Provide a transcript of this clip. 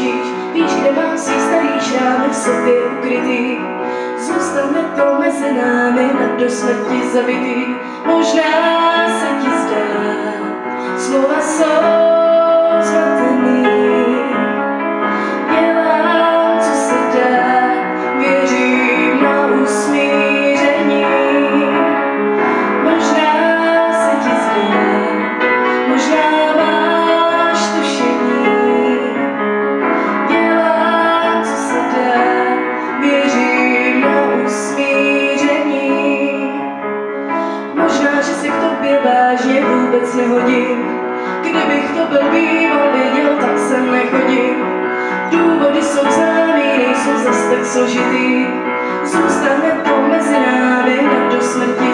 křič, víš, kde mám svý starý šrámy v sobě ukrytý. Zůstane to mezi námi na do smrti zabitý. Možná se ti zdá, slova jsou zmatený. Dělám, co se dá, věřím na usmíření. Možná se ti zdá, možná máš tušení. Dělám, co se dá, věřím na usmíření. Možná, že se k tobě vážně vůbec nehodím. Kdybych to byl býval věděl, tak sem nechodím. Důvody jsou známý, nejsou zas tak složitý. Zůstane to mezi námi na do smrti